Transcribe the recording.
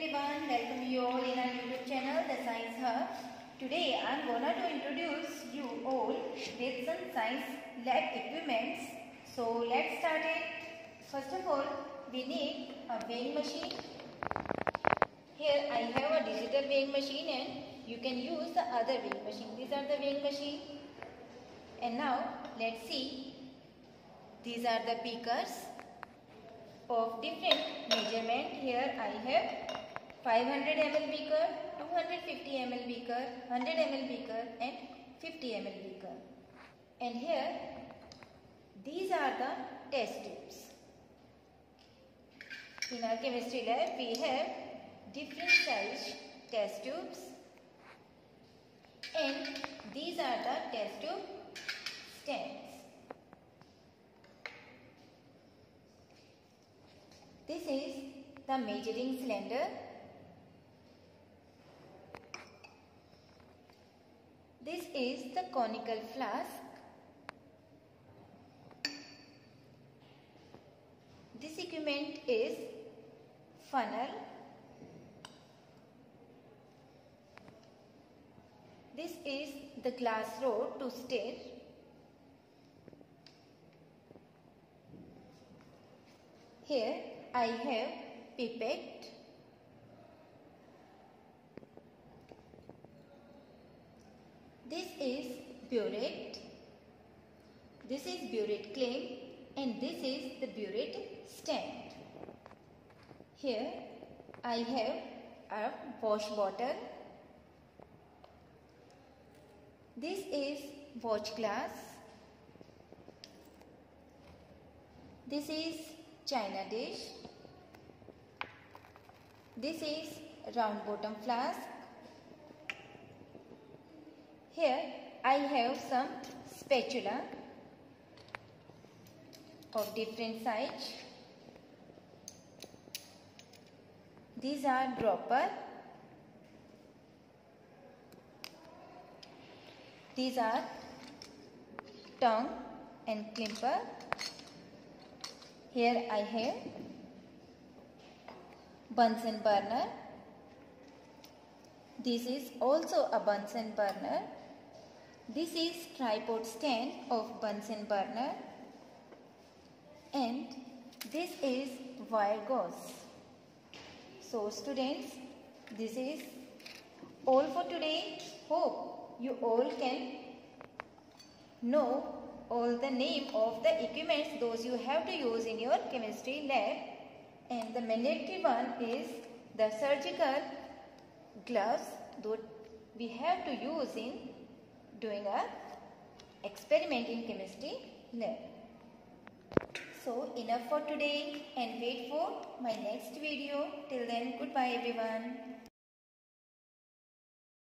everyone, welcome you all in our YouTube channel, The Science Hub. Today I am gonna to introduce you all with some science lab equipments. So let's start it. First of all, we need a weighing machine. Here I have a digital weighing machine and you can use the other weighing machine. These are the weighing machine. And now let's see. These are the beakers of different measurement. Here I have 500 ml beaker, 250 ml beaker, 100 ml beaker and 50 ml beaker. And here these are the test tubes. In our chemistry lab we have different size test tubes and these are the test tube stands. This is the measuring cylinder. This is the conical flask. This equipment is funnel. This is the glass rod to stir. Here I have pipette. This is burette. This is burette clamp and this is the burette stand. Here I have a wash bottle. This is watch glass. This is china dish. This is round bottom flask. Here I have some spatula of different size. These are dropper. These are tongue and climper. Here I have Bunsen burner. This is also a Bunsen burner. This is tripod stand of Bunsen burner. And this is wire gauze. So students, this is all for today. Hope you all can know all the name of the equipments those you have to use in your chemistry lab. And the mandatory one is the surgical gloves that we have to use in doing our experiment in chemistry lab. So enough for today and wait for my next video. Till then, goodbye everyone.